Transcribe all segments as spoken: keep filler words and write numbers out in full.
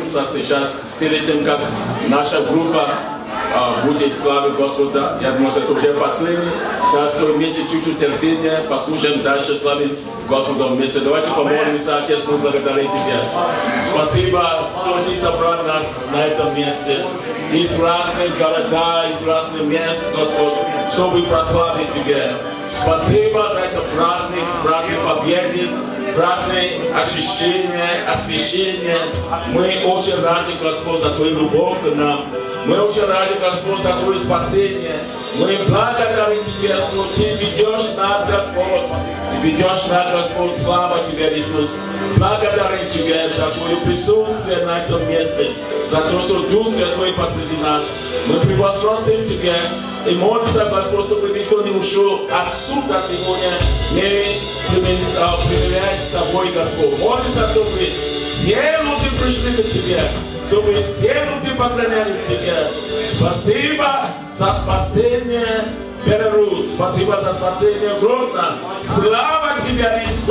помолимся сейчас, перед тем, как наша группа а, будет славить Господа. Я думаю, что это уже последний. Так что имейте чуть-чуть терпения, послушаем дальше славить Господа вместе. Давайте помолимся, Отец, мы благодарим Тебя. Спасибо, что Ты собрал нас на этом месте. Из разных городов, из разных мест, Господь, чтобы прославить Тебя. Спасибо за этот праздник, праздник победы, праздник очищения, освящения. Мы очень рады, Господь, за Твою любовь к нам. Мы очень рады, Господь, за Твое спасение. Мы благодарим Тебя, что Ты ведешь нас, Господь. Ты ведешь нас, Господь. Слава Тебе, Иисус. Благодарим Тебя за Твое присутствие на этом месте. За то, что Дух Святой посреди нас. Мы превозносим Тебя и молимся, Господь, чтобы никто не ушел отсюда сегодня, не примиряясь с Тобой, Господь. Молимся, чтобы все люди пришли к Тебе, чтобы все люди поклонялись Тебе. Спасибо за спасение Беларусь. Спасибо за спасение Гродно. Слава Тебе, Иисус!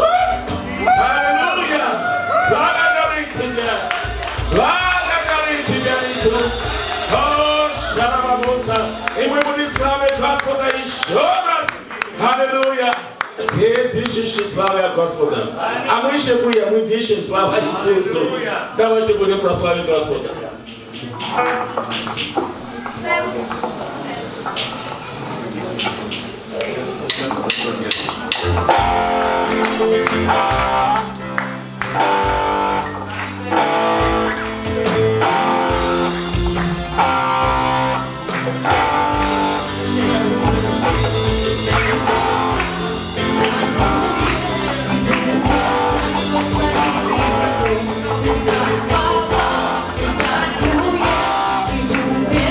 Аллилуйя! Благодарим Тебя! Благодарим Тебя, Иисус! О, Шарабабуса! И мы будем славить Господа еще раз! Аллилуйя! Все дышащие славя Господа. А мы еще будем, мы дышим слава Иисусу. Давайте будем прославить Господа. Царствует, и будет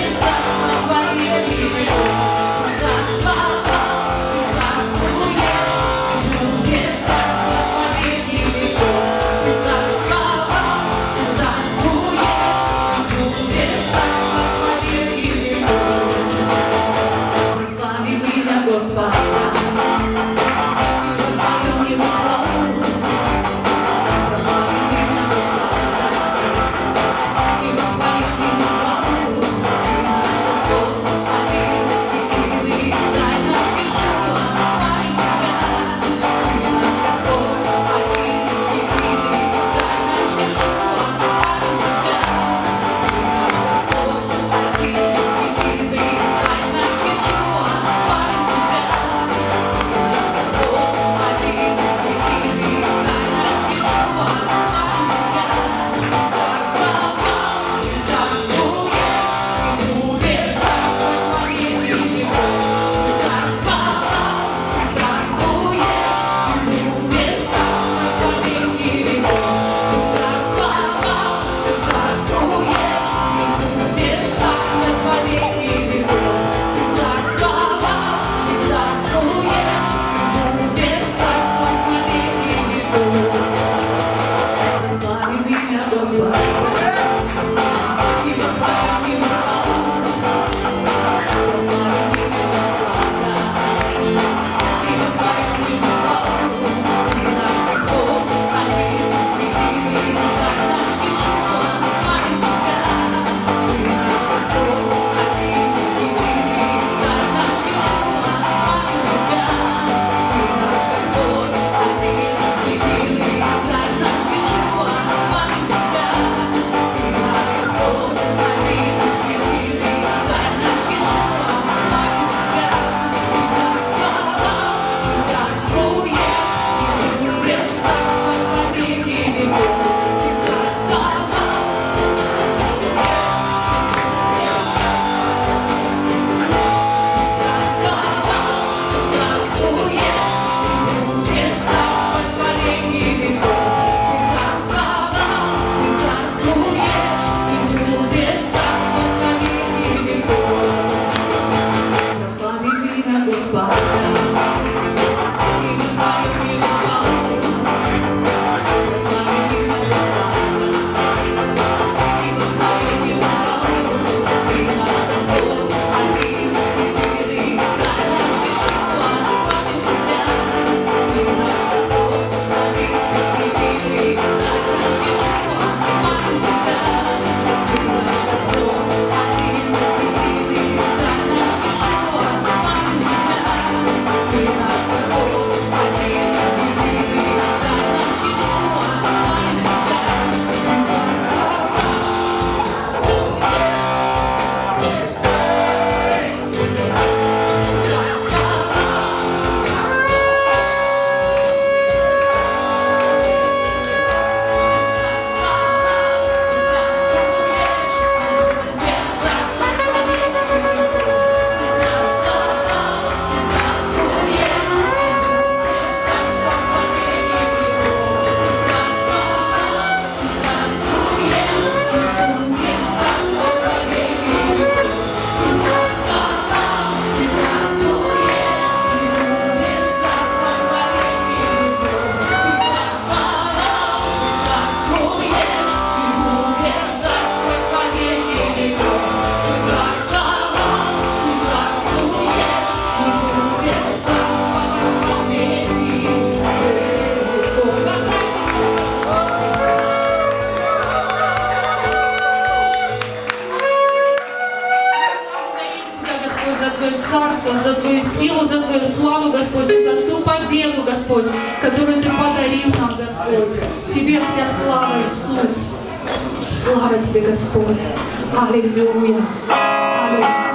Господь, за Твое царство, за Твою силу, за Твою славу, Господь, и за ту победу, Господь, которую Ты подарил нам, Господь. Тебе вся слава, Иисус. Слава Тебе, Господь. Аллилуйя. Аллилуйя.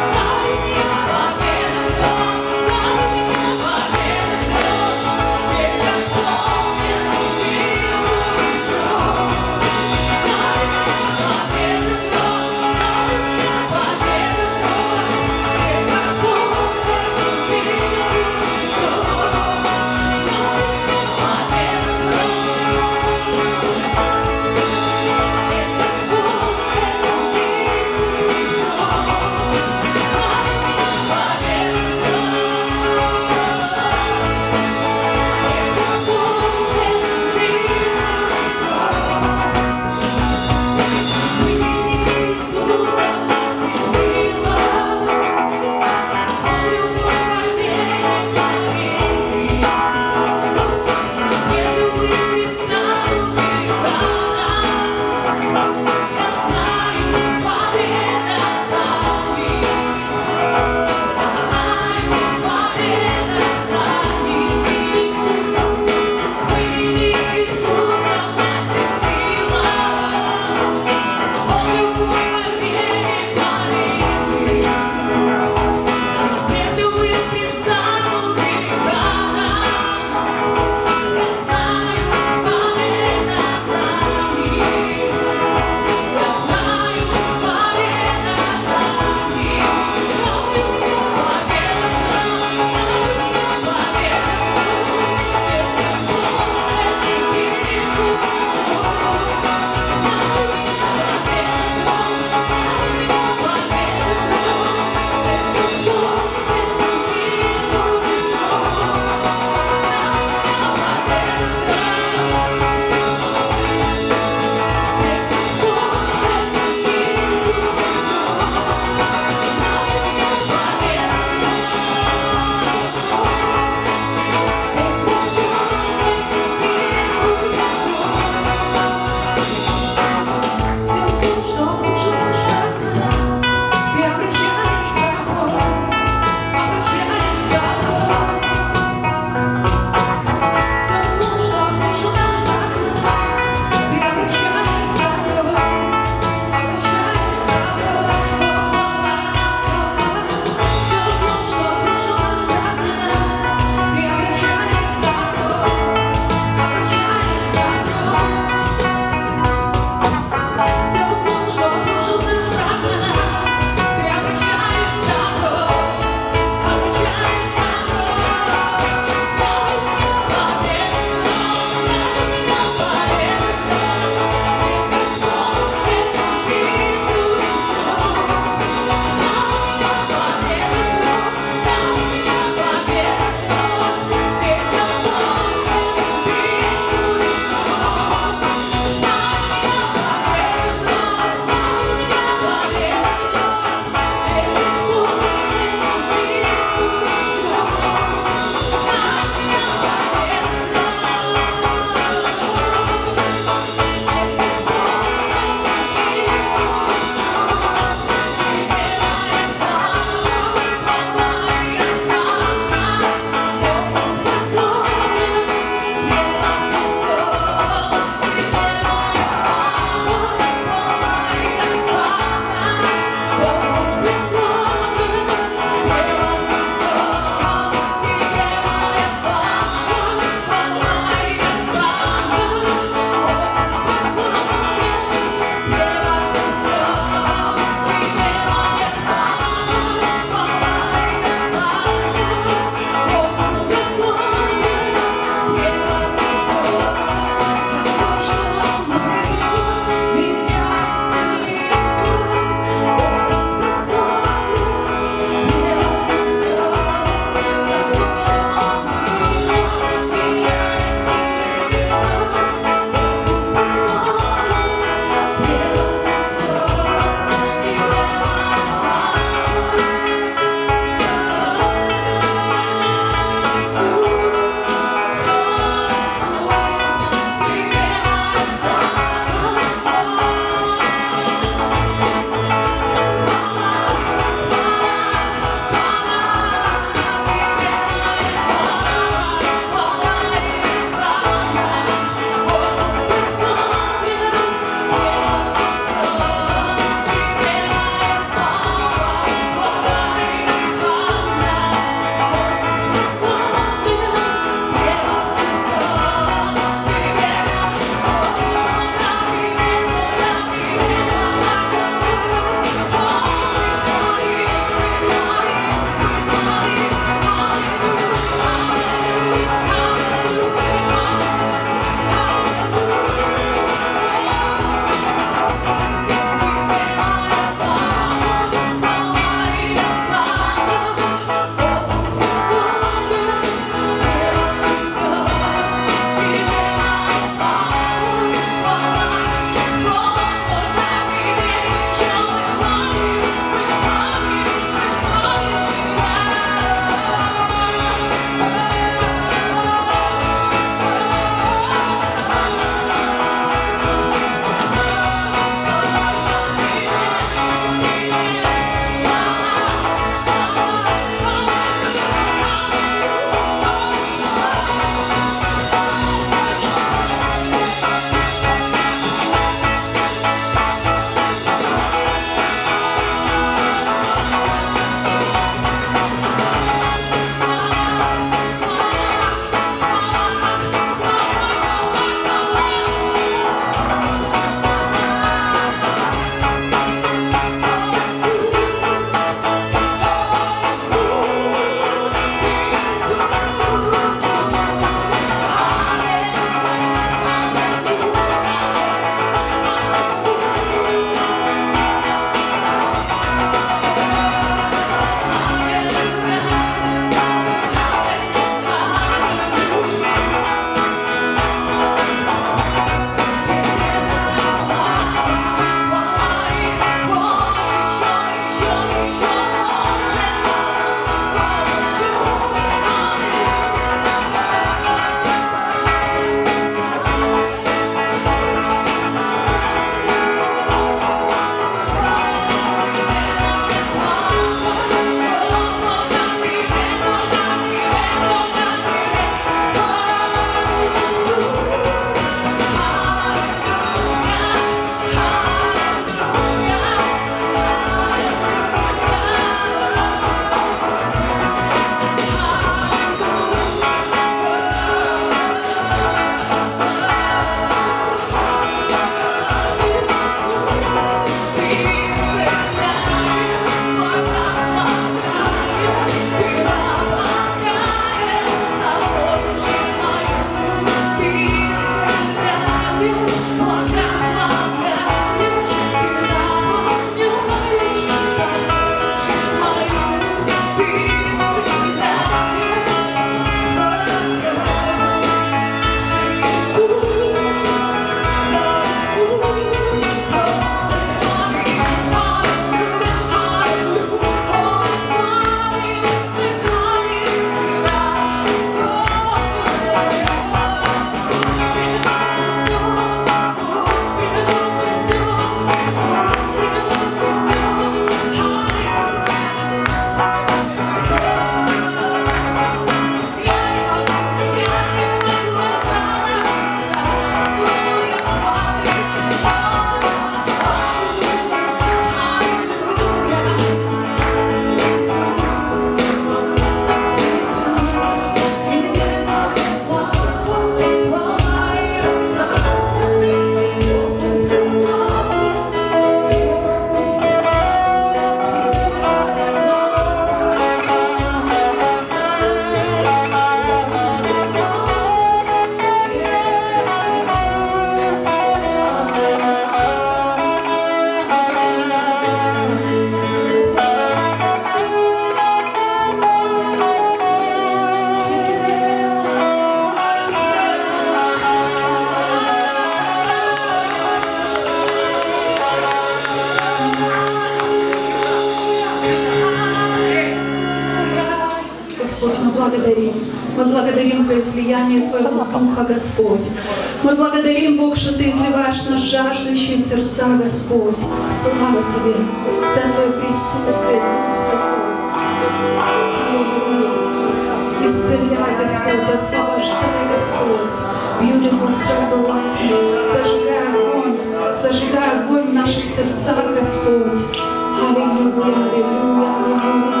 благодарим. Мы благодарим за излияние Твоего Духа, Господь. Мы благодарим, Бог, что Ты изливаешь на жаждущие сердца, Господь. Слава Тебе за Твое присутствие, Дух Святой. Аллилуйя. Исцеляй, Господь, освобождай, Господь. Beautiful star beloved. Зажигай огонь, зажигай огонь в наших сердцах, Господь. Аллилуйя, аллилуйя, аллилуйя.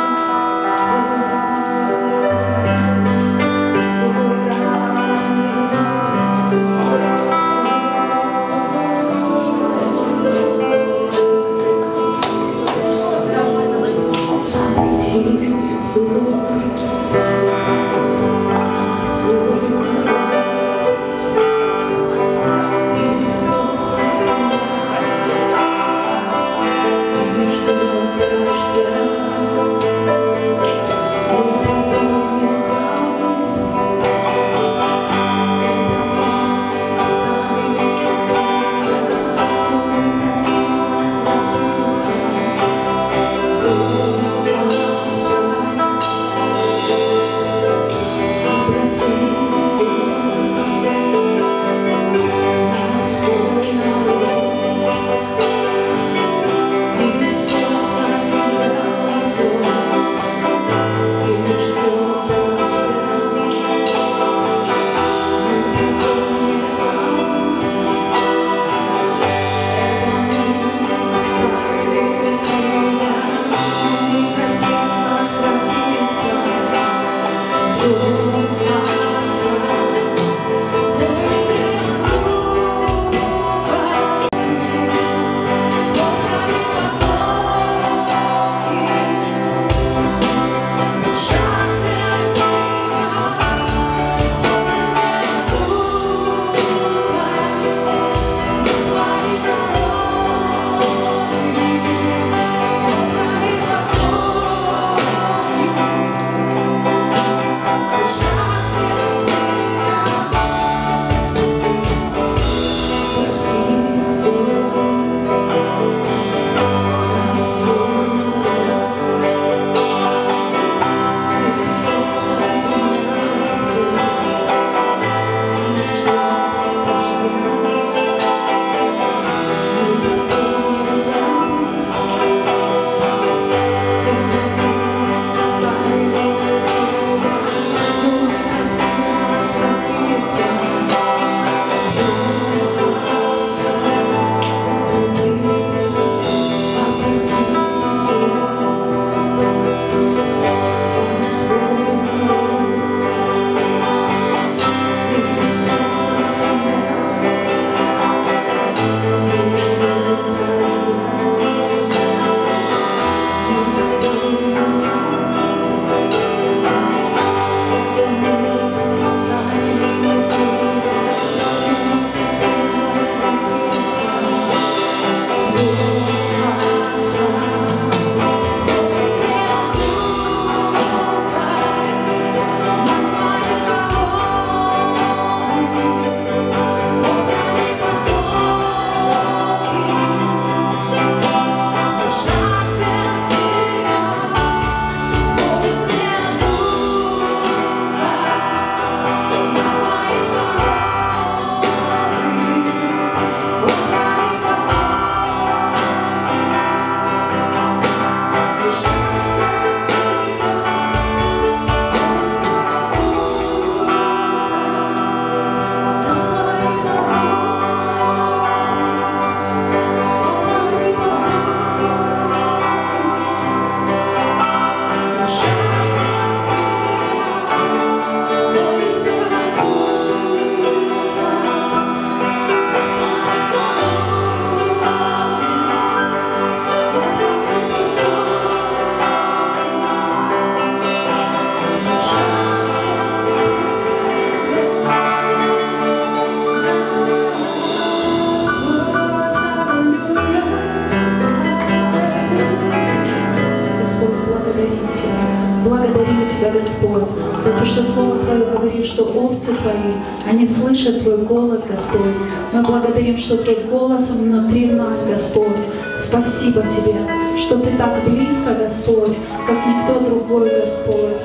Господь, за то, что Слово Твое говорит, что овцы Твои, они слышат Твой голос, Господь. Мы благодарим, что Твой голос внутри нас, Господь. Спасибо Тебе, что Ты так близко, Господь, как никто другой, Господь.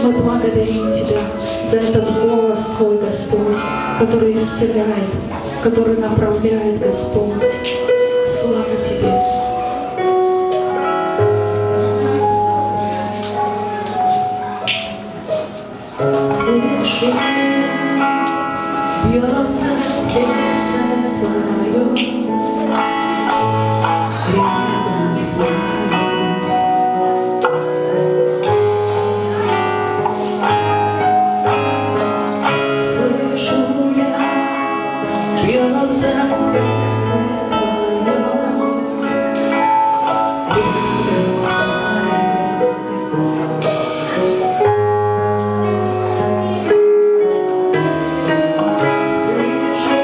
Мы благодарим Тебя за этот голос Твой, Господь, который исцеляет, который направляет, Господь. Слава Тебе. Слышу, бьется сердце Твое рядом с моим. Слышу я, бьется сердце Твое рядом с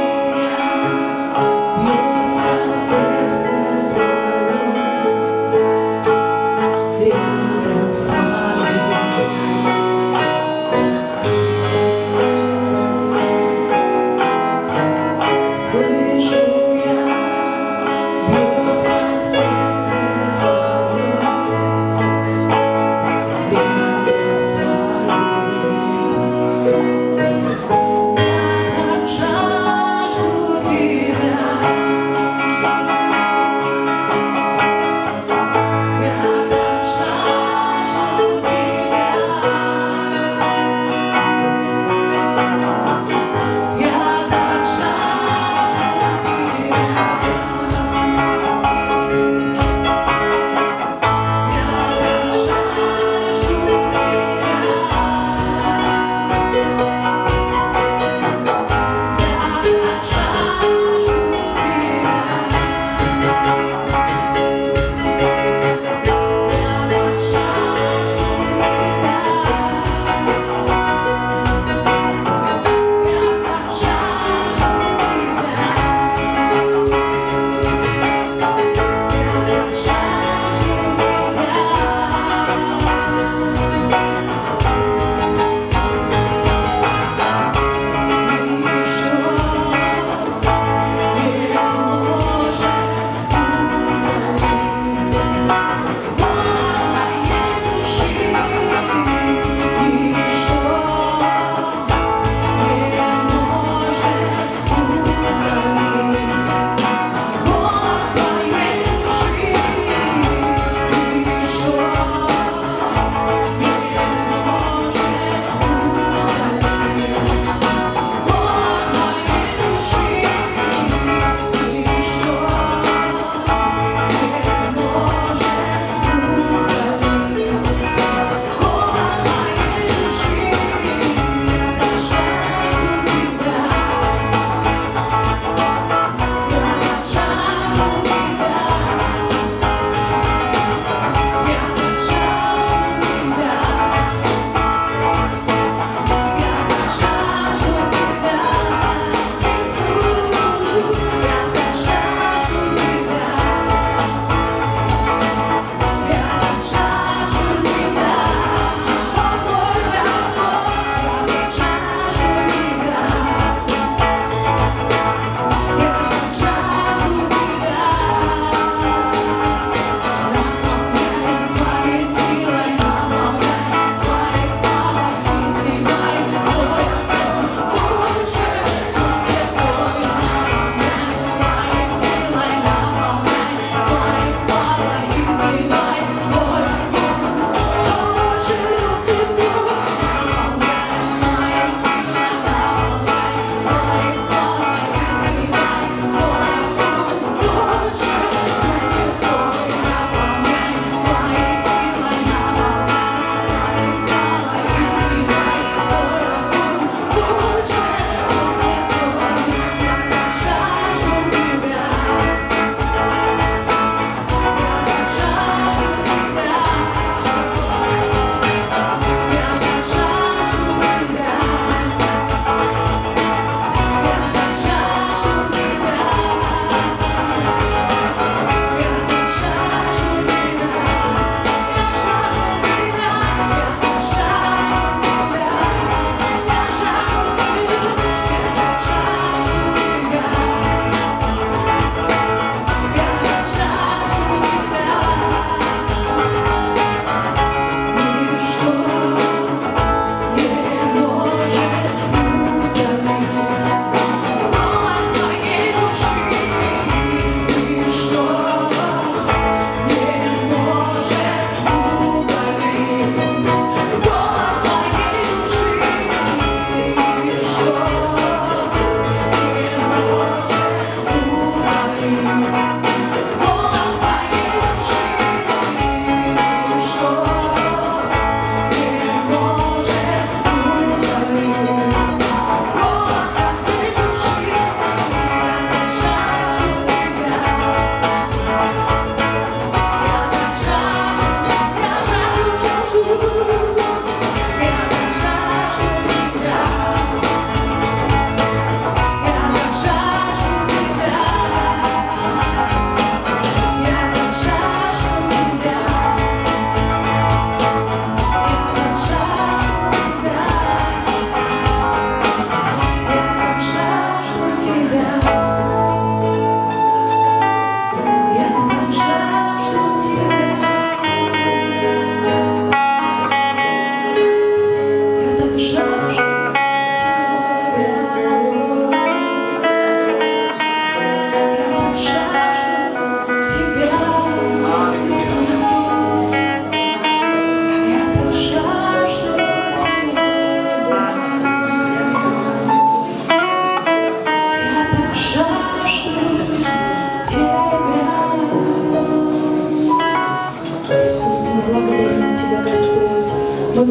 моим.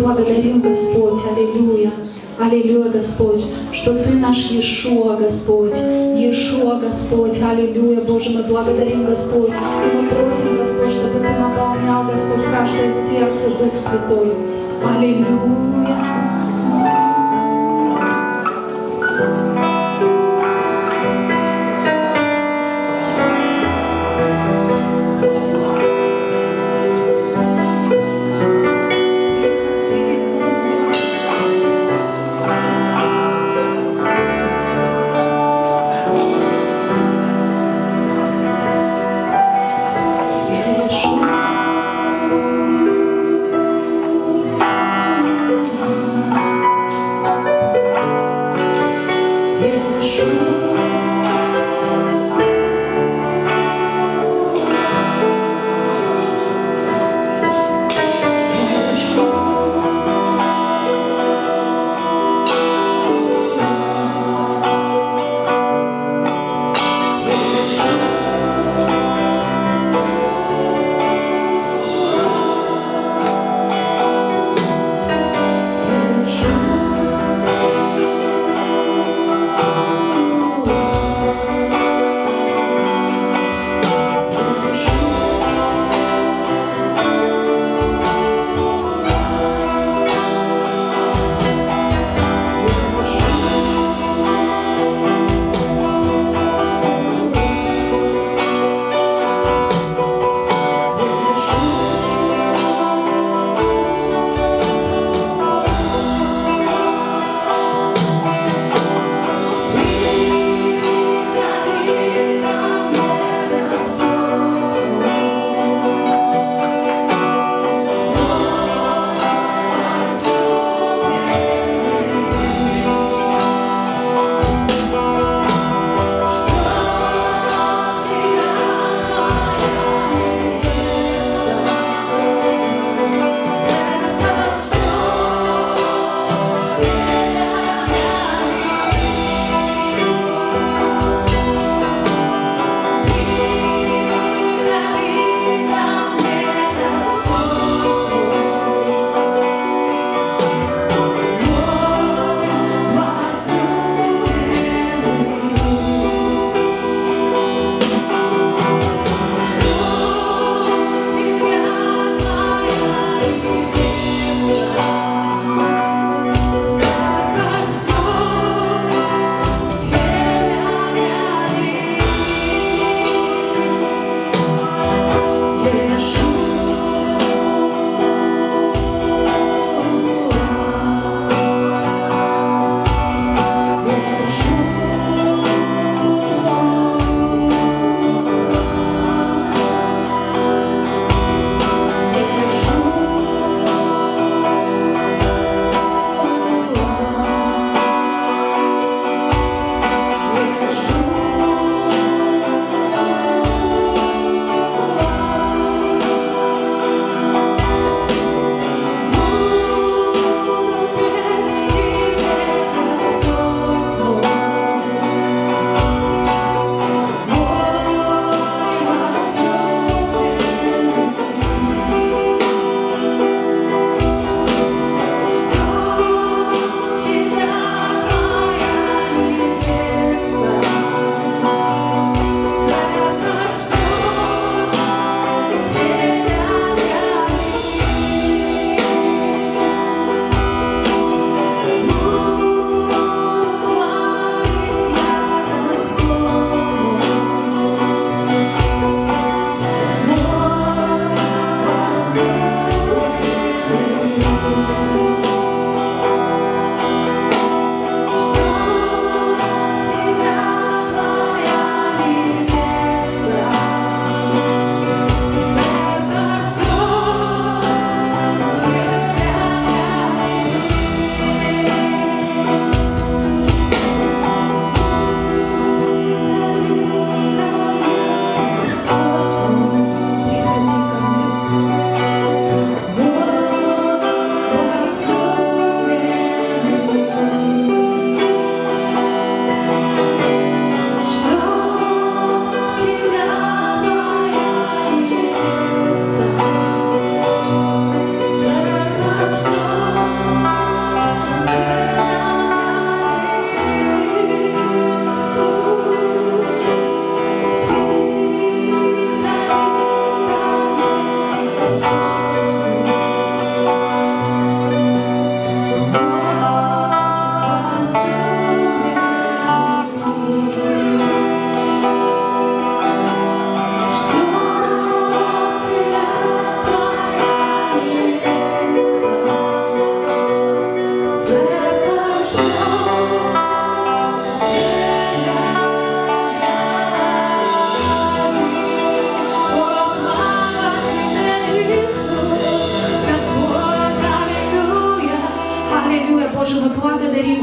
благодарим, Господь, аллилуйя. Аллилуйя, Господь, что Ты наш Иешуа, Господь, Иешуа, Господь, аллилуйя, Боже, мы благодарим, Господь, и мы просим, Господь, чтобы Ты наполнял, Господь, каждое сердце, Дух Святой, аллилуйя.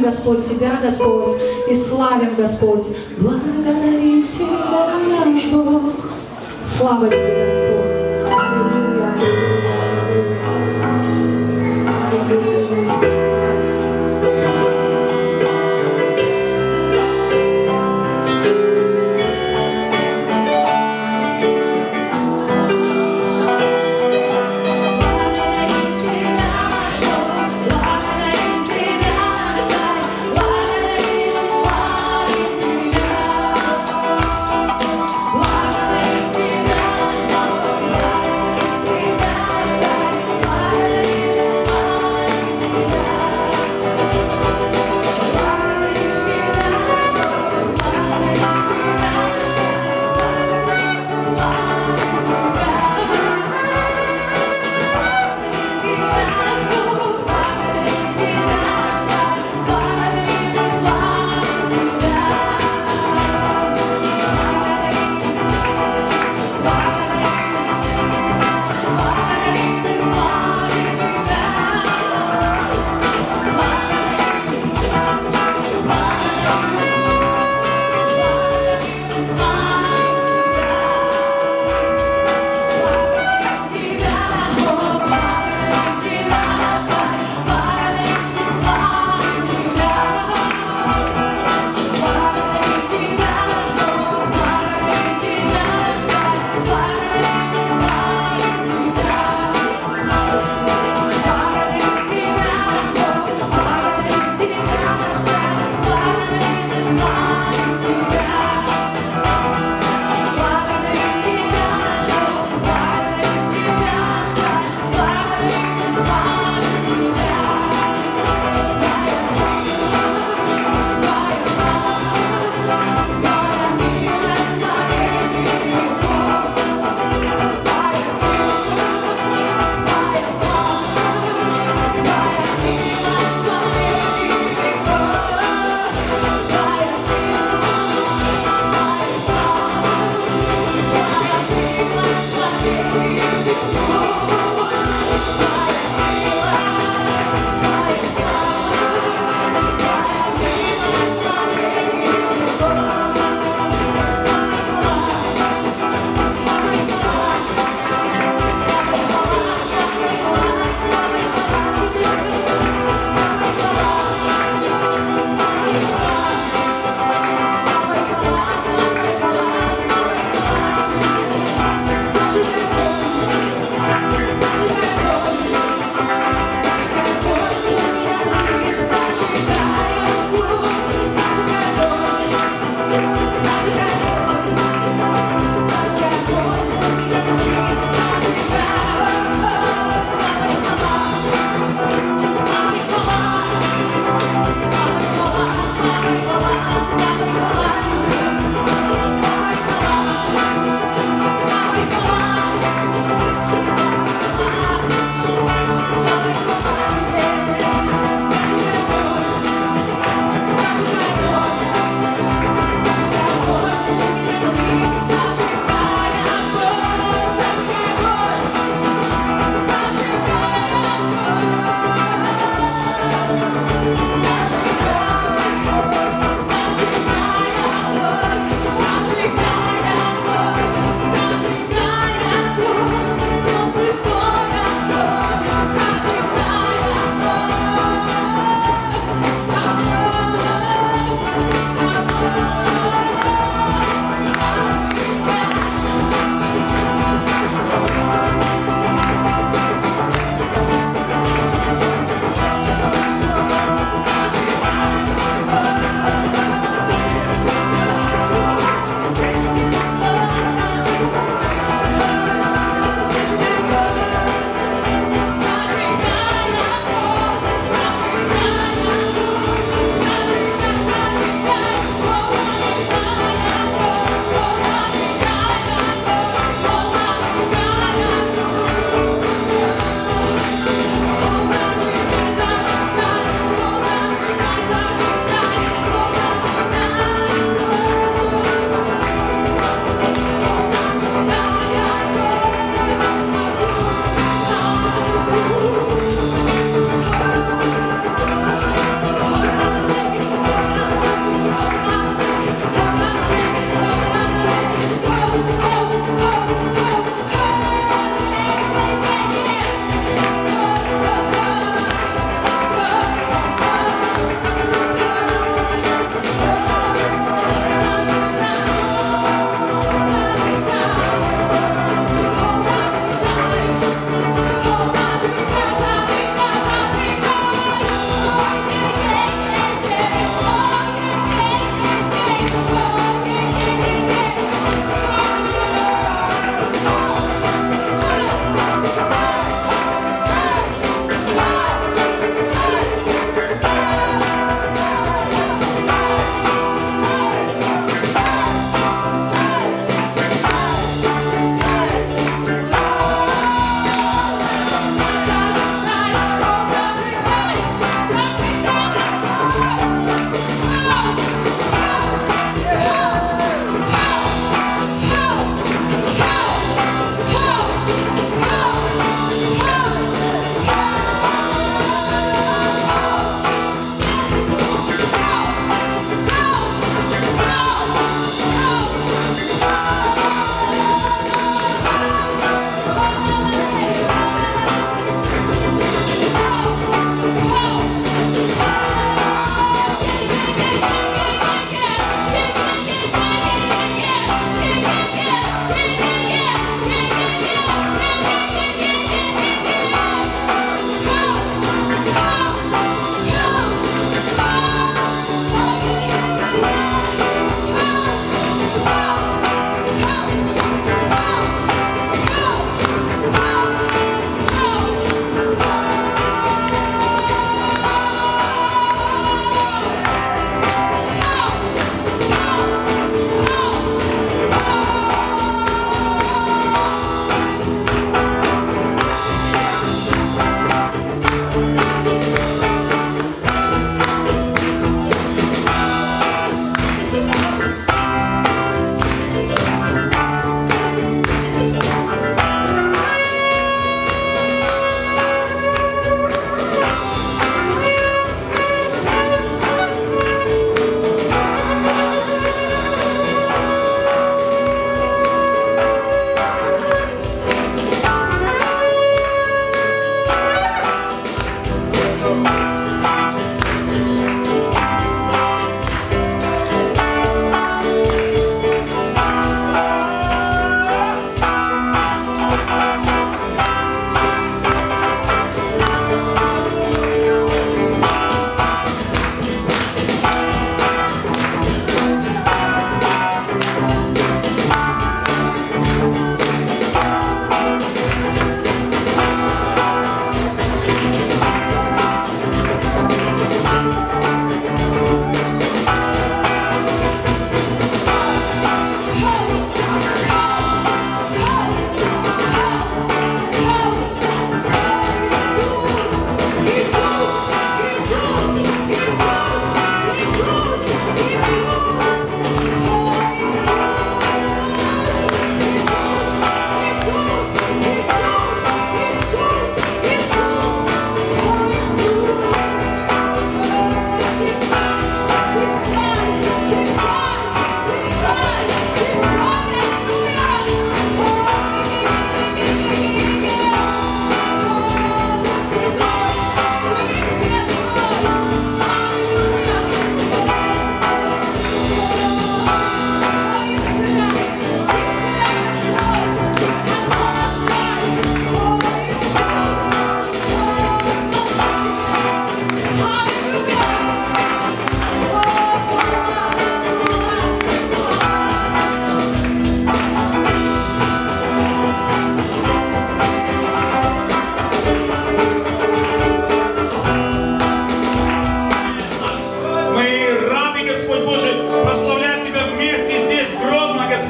Господь, Тебя, Господь, и славим, Господь. Благодарим Тебя, наш Бог. Слава Тебе, Господь. Аллилуйя, аллилуйя, аллилуйя. Благодарим Тебя,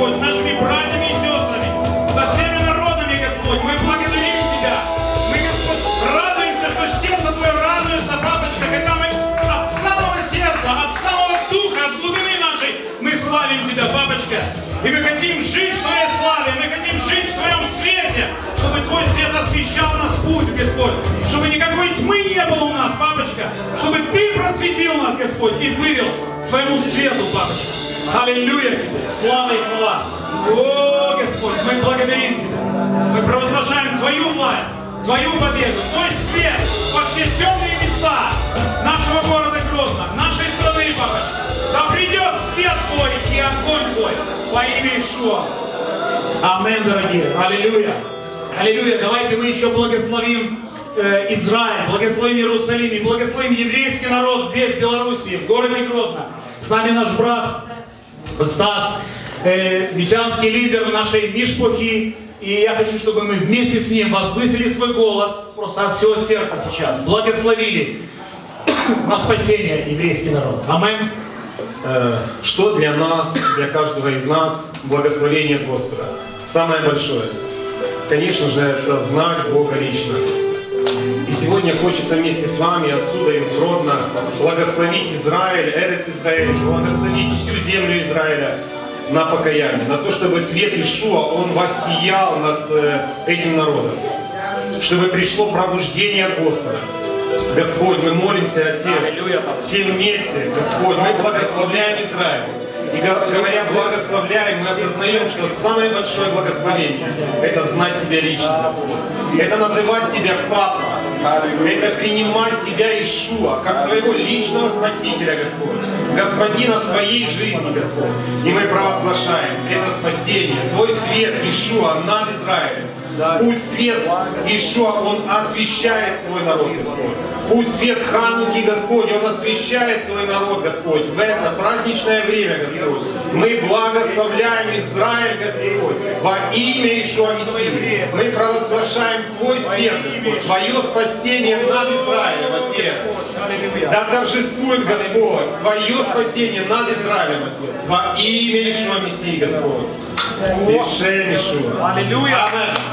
Господь, с нашими братьями и сестрами, со всеми народами, Господь. Мы благодарим Тебя. Мы, Господь, радуемся, что сердце Твое радуется, папочка, когда мы от самого сердца, от самого духа, от глубины нашей, мы славим Тебя, папочка. И мы хотим жить в Твоей славе, мы хотим жить в Твоем свете, чтобы Твой свет освещал нас путь, Господь. Чтобы никакой тьмы не было у нас, папочка. Чтобы Ты просветил нас, Господь, и вывел к Твоему свету, папочка. Аллилуйя Тебе, слава и хвала. О, Господь, мы благодарим Тебя. Мы провозглашаем Твою власть, Твою победу, Твой свет во все темные места нашего города Гродно, нашей страны, папочка. Да придет свет Твой и огонь Твой во имя Иешуа. Аминь, дорогие. Аллилуйя. Аллилуйя. Давайте мы еще благословим э, Израиль, благословим Иерусалим, и благословим еврейский народ здесь, в Белоруссии, в городе Гродно. С нами наш брат Стас, э, мессианский лидер нашей Мишпухи. И я хочу, чтобы мы вместе с ним возвысили свой голос, просто от всего сердца сейчас, благословили на спасение еврейский народ. Аминь. Что для нас, для каждого из нас благословение от Господа? Самое большое. Конечно же, это знать Бога лично. И сегодня хочется вместе с вами отсюда, из Гродно, благословить Израиль, Эрец Израиль, благословить всю землю Израиля на покаяние, на то, чтобы свет Иешуа, он воссиял над этим народом, чтобы пришло пробуждение от Господа. Господь, мы молимся о тех, все вместе, Господь, мы благословляем Израиль. И говоря благословляем, мы осознаем, что самое большое благословение – это знать Тебя лично, Господь. Это называть Тебя Папа. Это принимать Тебя, Иешуа, как своего личного Спасителя, Господь. Господина своей жизни, Господь. И мы провозглашаем это спасение, Твой свет, Иешуа, над Израилем. Пусть свет Иешуа, он освещает Твой народ, Господь. Пусть свет Хануки, Господь, он освещает Твой народ, Господь. В это праздничное время, Господь, мы благословляем Израиль, Господь, во имя Иешуа Мессии. Мы провозглашаем Твой свет, Господь, Твое спасение над Израилем, Отец. Да торжествует, Господь, Твое спасение над Израилем, Отец, во имя Иешуа Мессии, Господь. Иешуа. Аллилуйя. Аминь.